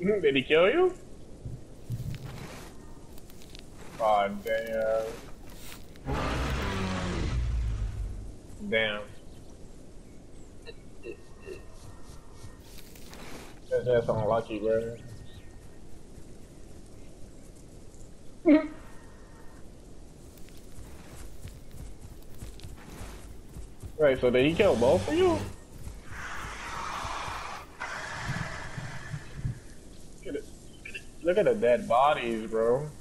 Did he kill you? Oh, damn. Damn. That's unlucky, bro. Right, so did he kill both of you? Look at the dead bodies, bro.